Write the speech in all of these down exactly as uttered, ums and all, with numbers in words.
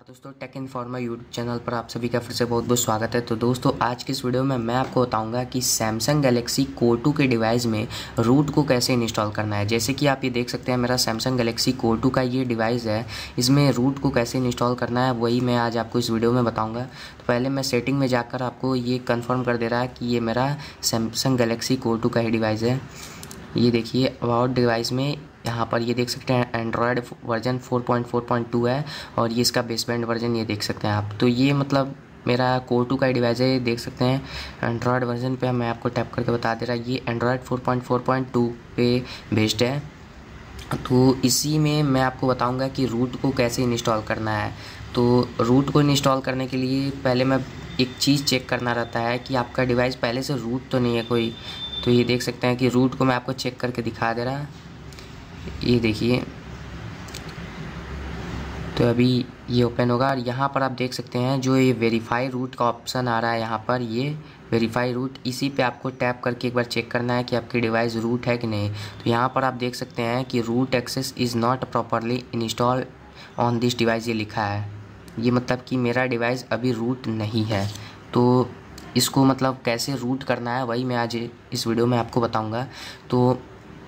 दोस्तों, take informer YouTube channel पर आप सभी का फिर से बहुत बहुत स्वागत है। तो दोस्तों, आज की इस वीडियो में मैं आपको बताऊंगा कि सैमसंग गैलेक्सी कोर टू के डिवाइस में रूट को कैसे इंस्टॉल करना है। जैसे कि आप ये देख सकते हैं, मेरा सैमसंग गैलेक्सी कोर टू का ये डिवाइस है। इसमें रूट को कैसे इंस्टॉल करना है वही मैं आज आपको इस वीडियो में बताऊँगा। तो पहले मैं सेटिंग में जाकर आपको ये कन्फर्म कर दे रहा है कि ये मेरा सैमसंग गैलेक्सी कोर टू का ही डिवाइस है। ये देखिए, अबाउट डिवाइस में यहाँ पर ये देख सकते हैं Android version four point four point two है और ये इसका बेसबैंड वर्जन ये देख सकते हैं आप। तो ये मतलब मेरा कोर टू का डिवाइस है, देख सकते हैं एंड्रॉयड वर्जन पे। मैं आपको टैप करके बता दे रहा है, ये Android four point four point two पे बेस्ड है। तो इसी में मैं आपको बताऊंगा कि रूट को कैसे इंस्टॉल करना है। तो रूट को इंस्टॉल करने के लिए पहले मैं एक चीज़ चेक करना रहता है कि आपका डिवाइस पहले से रूट तो नहीं है कोई। तो ये देख सकते हैं कि रूट को मैं आपको चेक करके दिखा दे रहा है। ये देखिए, तो अभी ये ओपन होगा और यहाँ पर आप देख सकते हैं जो ये वेरीफाई रूट का ऑप्शन आ रहा है, यहाँ पर ये वेरीफाई रूट, इसी पे आपको टैप करके एक बार चेक करना है कि आपकी डिवाइस रूट है कि नहीं। तो यहाँ पर आप देख सकते हैं कि root access is not properly install on this device, ये लिखा है। ये मतलब कि मेरा डिवाइस अभी रूट नहीं है। तो इसको मतलब कैसे रूट करना है वही मैं आज इस वीडियो में आपको बताऊँगा। तो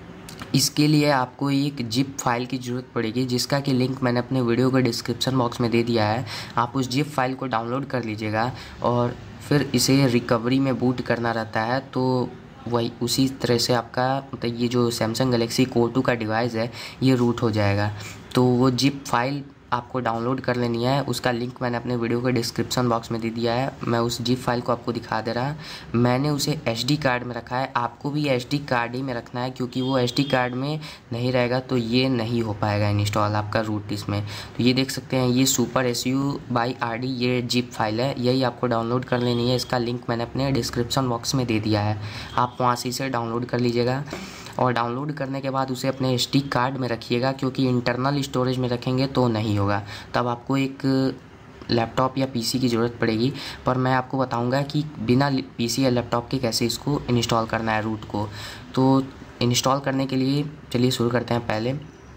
इसके लिए आपको एक जिप फाइल की ज़रूरत पड़ेगी, जिसका कि लिंक मैंने अपने वीडियो के डिस्क्रिप्शन बॉक्स में दे दिया है। आप उस जिप फाइल को डाउनलोड कर लीजिएगा और फिर इसे रिकवरी में बूट करना रहता है। तो वही उसी तरह से आपका मतलब ये जो सैमसंग गैलेक्सी कोर टू का डिवाइस है ये रूट हो जाएगा। तो वो जिप फाइल आपको डाउनलोड कर लेनी है, उसका लिंक मैंने अपने वीडियो के डिस्क्रिप्शन बॉक्स में दे दिया है। मैं उस जिप फाइल को आपको दिखा दे रहा। मैंने उसे एसडी कार्ड में रखा है, आपको भी एसडी कार्ड ही में रखना है, क्योंकि वो एसडी कार्ड में नहीं रहेगा तो ये नहीं हो पाएगा इंस्टॉल आपका रूट इसमें। तो ये देख सकते हैं, ये super S U by R D ये जिप फाइल है, यही आपको डाउनलोड कर लेनी है। इसका लिंक मैंने अपने डिस्क्रिप्शन बॉक्स में दे दिया है, आप वहाँ से इसे डाउनलोड कर लीजिएगा। और डाउनलोड करने के बाद उसे अपने एसडी कार्ड में रखिएगा, क्योंकि इंटरनल स्टोरेज में रखेंगे तो नहीं होगा, तब आपको एक लैपटॉप या पीसी की ज़रूरत पड़ेगी। पर मैं आपको बताऊंगा कि बिना पीसी या लैपटॉप के कैसे इसको इंस्टॉल करना है रूट को। तो इंस्टॉल करने के लिए चलिए शुरू करते हैं। पहले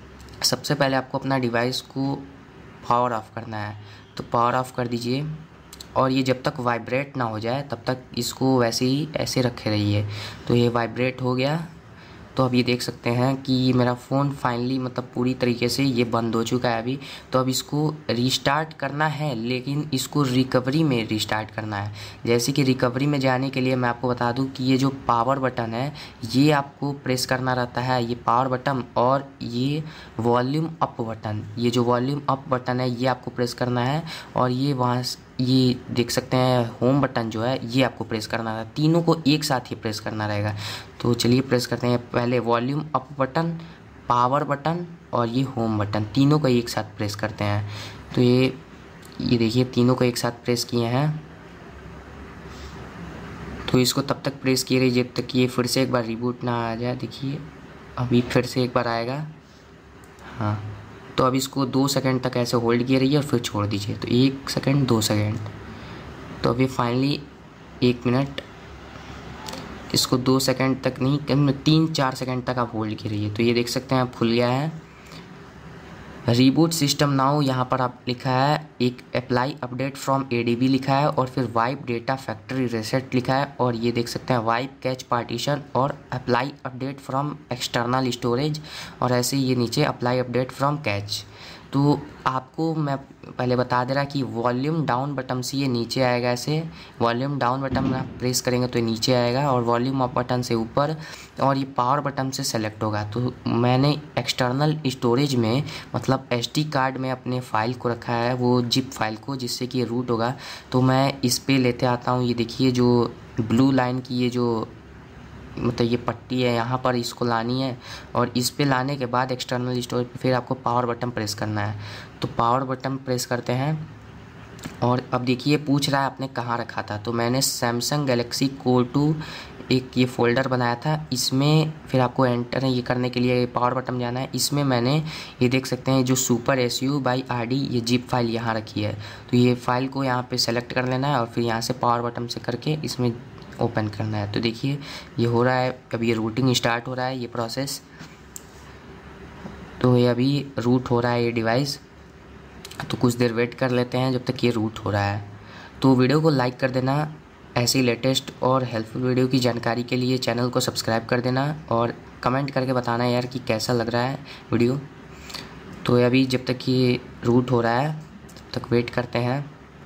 सबसे पहले आपको अपना डिवाइस को पावर ऑफ करना है, तो पावर ऑफ कर दीजिए और ये जब तक वाइब्रेट ना हो जाए तब तक इसको वैसे ही ऐसे रखे रहिए। तो ये वाइब्रेट हो गया। तो अब ये देख सकते हैं कि मेरा फ़ोन फाइनली मतलब पूरी तरीके से ये बंद हो चुका है अभी। तो अब इसको रीस्टार्ट करना है, लेकिन इसको रिकवरी में रीस्टार्ट करना है। जैसे कि रिकवरी में जाने के लिए मैं आपको बता दूं कि ये जो पावर बटन है ये आपको प्रेस करना रहता है, ये पावर बटन, और ये वॉल्यूम अप बटन, ये जो वॉल्यूम अप बटन है ये आपको प्रेस करना है। और ये वहाँ ये देख सकते हैं होम बटन जो है ये आपको प्रेस करना है, तीनों को एक साथ ही प्रेस करना रहेगा। तो चलिए प्रेस करते हैं। पहले volume up button, power button और ये होम बटन, तीनों को एक साथ प्रेस करते हैं। तो ये ये देखिए तीनों को एक साथ प्रेस किए हैं। तो इसको तब तक प्रेस किए रहिए जब तक ये फिर से एक बार रिबूट ना आ जाए। देखिए अभी फिर से एक बार आएगा। हाँ, तो अब इसको दो सेकंड तक ऐसे होल्ड किए रहिए और फिर छोड़ दीजिए। तो एक सेकंड, दो सेकंड, तो अभी फाइनली एक मिनट, इसको दो सेकंड तक नहीं, कम तीन चार सेकंड तक आप होल्ड किए रहिए। तो ये देख सकते हैं आप खुल गया है। रीबूट सिस्टम नाउ यहाँ पर आप लिखा है, एक अप्लाई अपडेट फ्रॉम एडीबी लिखा है और फिर वाइप डेटा फैक्ट्री रीसेट लिखा है, और ये देख सकते हैं वाइप कैच पार्टीशन और apply update from external storage, और ऐसे ये नीचे अप्लाई अपडेट फ्रॉम कैच। तो आपको मैं पहले बता दे रहा कि वॉल्यूम डाउन बटन से ये नीचे आएगा, ऐसे वॉल्यूम डाउन बटन में आप प्रेस करेंगे तो नीचे आएगा, और वॉल्यूम अप बटन से ऊपर, और ये पावर बटन से सेलेक्ट होगा। तो मैंने एक्सटर्नल स्टोरेज में मतलब एसडी कार्ड में अपने फ़ाइल को रखा है, वो जिप फाइल को, जिससे कि ये रूट होगा। तो मैं इस पर लेते आता हूँ। ये देखिए जो ब्लू लाइन की ये जो मतलब ये पट्टी है, यहाँ पर इसको लानी है, और इस पे लाने के बाद एक्सटर्नल स्टोरेज पे फिर आपको पावर बटन प्रेस करना है। तो पावर बटन प्रेस करते हैं और अब देखिए पूछ रहा है आपने कहाँ रखा था। तो मैंने सैमसंग गैलेक्सी कोर टू एक ये फ़ोल्डर बनाया था, इसमें फिर आपको एंटर ये करने के लिए पावर बटन जाना है। इसमें मैंने ये देख सकते हैं जो super S U by R D ये जिप फाइल यहाँ रखी है। तो ये फाइल को यहाँ पे सेलेक्ट कर लेना है और फिर यहाँ से पावर बटन से करके इसमें ओपन करना है। तो देखिए ये हो रहा है, अभी ये रूटिंग स्टार्ट हो रहा है ये प्रोसेस। तो ये अभी रूट हो रहा है ये डिवाइस। तो कुछ देर वेट कर लेते हैं जब तक ये रूट हो रहा है। तो वीडियो को लाइक कर देना, ऐसी लेटेस्ट और हेल्पफुल वीडियो की जानकारी के लिए चैनल को सब्सक्राइब कर देना और कमेंट करके बताना यार कि कैसा लग रहा है वीडियो। तो अभी जब तक ये रूट हो रहा है तब तक वेट करते हैं।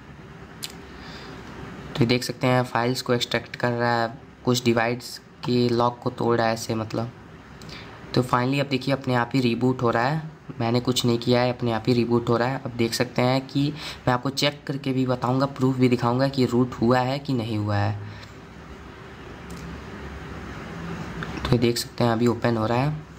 तो ये देख सकते हैं फाइल्स को एक्सट्रैक्ट कर रहा है, कुछ डिवाइस के लॉक को तोड़ रहा है ऐसे मतलब। तो फाइनली अब देखिए अपने आप ही रीबूट हो रहा है, मैंने कुछ नहीं किया है, अपने आप ही रीबूट हो रहा है। अब देख सकते हैं कि मैं आपको चेक करके भी बताऊंगा, प्रूफ भी दिखाऊंगा कि रूट हुआ है कि नहीं हुआ है। तो ये देख सकते हैं अभी ओपन हो रहा है।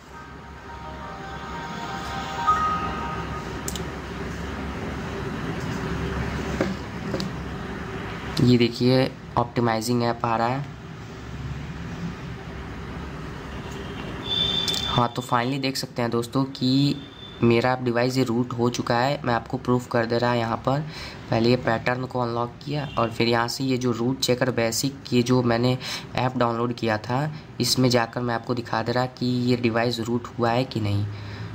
ये देखिए ऑप्टिमाइजिंग ऐप आ रहा है। हाँ, तो फाइनली देख सकते हैं दोस्तों कि मेरा डिवाइस ये रूट हो चुका है। मैं आपको प्रूफ कर दे रहा है यहाँ पर। पहले ये पैटर्न को अनलॉक किया और फिर यहाँ से ये जो रूट चेकर बेसिक ये जो मैंने ऐप डाउनलोड किया था इसमें जाकर मैं आपको दिखा दे रहा कि ये डिवाइस रूट हुआ है कि नहीं।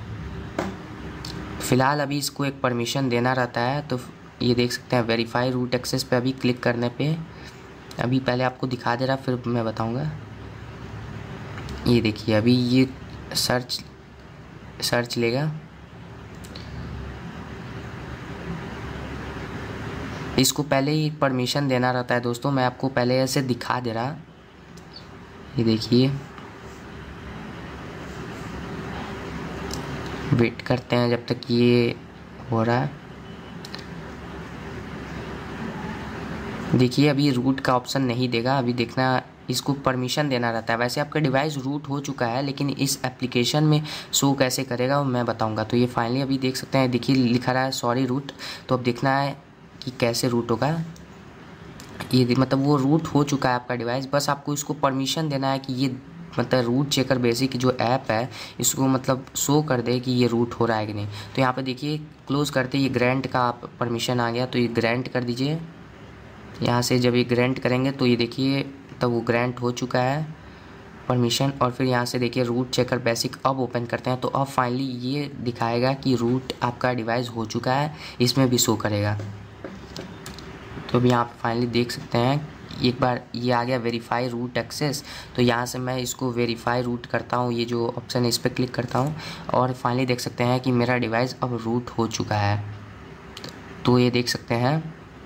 फ़िलहाल अभी इसको एक परमिशन देना रहता है। तो ये देख सकते हैं वेरीफाई रूट एक्सेस पे अभी क्लिक करने पे अभी पहले आपको दिखा दे रहा फिर मैं बताऊँगा। ये देखिए अभी ये सर्च सर्च लेगा, इसको पहले ही परमिशन देना रहता है दोस्तों। मैं आपको पहले ऐसे दिखा दे रहा। ये देखिए वेट करते हैं जब तक ये हो रहा है। देखिए अभी रूट का ऑप्शन नहीं देगा, अभी देखना इसको परमिशन देना रहता है। वैसे आपका डिवाइस रूट हो चुका है लेकिन इस एप्लीकेशन में शो कैसे करेगा वो मैं बताऊंगा। तो ये फाइनली अभी देख सकते हैं, देखिए लिखा रहा है सॉरी रूट। तो अब देखना है कि कैसे रूट होगा। ये मतलब वो रूट हो चुका है आपका डिवाइस, बस आपको इसको परमिशन देना है कि ये मतलब रूट चेकर बेसिक जो ऐप है इसको मतलब शो कर दे कि ये रूट हो रहा है कि नहीं। तो यहाँ पर देखिए क्लोज़ करते ये ग्रांट का परमिशन आ गया, तो ये ग्रांट कर दीजिए। यहाँ से जब ये ग्रांट करेंगे तो ये देखिए तब वो ग्रांट हो चुका है परमिशन। और फिर यहाँ से देखिए रूट चेकर बेसिक अब ओपन करते हैं तो अब फाइनली ये दिखाएगा कि रूट आपका डिवाइस हो चुका है, इसमें भी शो करेगा। तो अब यहाँ पर फाइनली देख सकते हैं एक बार ये आ गया वेरीफाई रूट एक्सेस। तो यहाँ से मैं इसको वेरीफाई रूट करता हूँ, ये जो ऑप्शन है इस पर क्लिक करता हूँ और फाइनली देख सकते हैं कि मेरा डिवाइस अब रूट हो चुका है। तो ये देख सकते हैं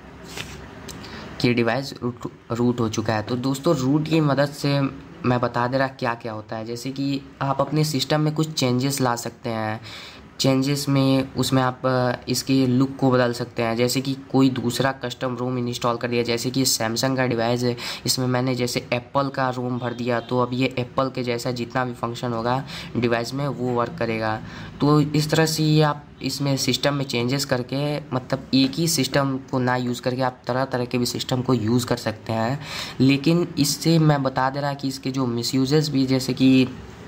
कि डिवाइस रूट रूट हो चुका है। तो दोस्तों रूट की मदद से मैं बता दे रहा क्या क्या होता है, जैसे कि आप अपने सिस्टम में कुछ चेंजेस ला सकते हैं। चेंजेस में उसमें आप इसके लुक को बदल सकते हैं, जैसे कि कोई दूसरा कस्टम रोम इंस्टॉल कर दिया। जैसे कि सैमसंग का डिवाइस है, इसमें मैंने जैसे एप्पल का रोम भर दिया तो अब ये एप्पल के जैसा जितना भी फंक्शन होगा डिवाइस में वो वर्क करेगा। तो इस तरह से ये आप इसमें सिस्टम में चेंजेस करके मतलब एक ही सिस्टम को ना यूज़ करके आप तरह तरह के भी सिस्टम को यूज़ कर सकते हैं। लेकिन इससे मैं बता दे रहा कि इसके जो मिसयूजेस भी, जैसे कि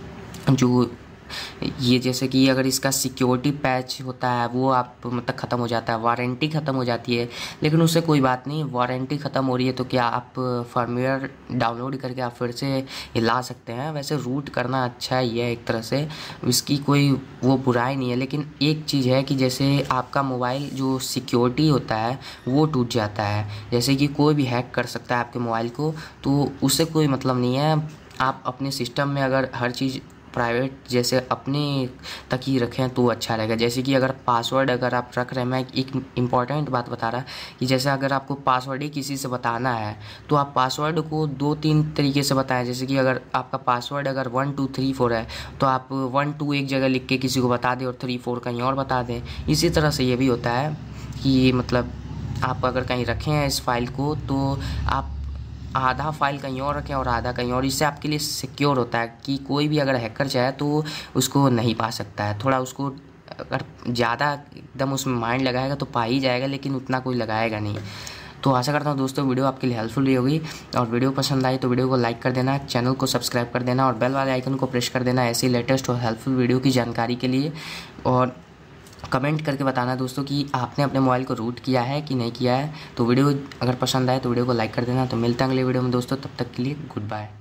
जो ये जैसे कि अगर इसका सिक्योरिटी पैच होता है वो आप मतलब ख़त्म हो जाता है, वारंटी ख़त्म हो जाती है। लेकिन उससे कोई बात नहीं, वारंटी ख़त्म हो रही है तो क्या आप फर्मवेयर डाउनलोड करके आप फिर से ला सकते हैं। वैसे रूट करना अच्छा ही है एक तरह से, इसकी कोई वो बुराई नहीं है। लेकिन एक चीज़ है कि जैसे आपका मोबाइल जो सिक्योरिटी होता है वो टूट जाता है, जैसे कि कोई भी हैक कर सकता है आपके मोबाइल को, तो उससे कोई मतलब नहीं है। आप अपने सिस्टम में अगर हर चीज़ प्राइवेट जैसे अपने तक ही रखें तो अच्छा रहेगा। जैसे कि अगर पासवर्ड अगर आप रख रहे हैं, मैं एक इम्पॉर्टेंट बात बता रहा कि जैसे अगर आपको पासवर्ड ही किसी से बताना है तो आप पासवर्ड को दो तीन तरीके से बताएं। जैसे कि अगर आपका पासवर्ड अगर वन टू थ्री फोर है तो आप वन टू एक जगह लिख के किसी को बता दें और थ्री फोर कहीं और बता दें। इसी तरह से ये भी होता है कि मतलब आप अगर कहीं रखें हैं इस फाइल को तो आप आधा फाइल कहीं और रखें और आधा कहीं और। इससे आपके लिए सिक्योर होता है कि कोई भी अगर हैकर चाहे तो उसको नहीं पा सकता है। थोड़ा उसको अगर ज़्यादा एकदम उसमें माइंड लगाएगा तो पा ही जाएगा, लेकिन उतना कोई लगाएगा नहीं। तो आशा करता हूँ दोस्तों वीडियो आपके लिए हेल्पफुल रही होगी, और वीडियो पसंद आई तो वीडियो को लाइक कर देना, चैनल को सब्सक्राइब कर देना और बेल वाले आइकन को प्रेस कर देना ऐसी लेटेस्ट और हेल्पफुल वीडियो की जानकारी के लिए। और कमेंट करके बताना दोस्तों कि आपने अपने मोबाइल को रूट किया है कि नहीं किया है। तो वीडियो अगर पसंद आए तो वीडियो को लाइक कर देना। तो मिलते हैं अगले वीडियो में दोस्तों, तब तक के लिए गुड बाय।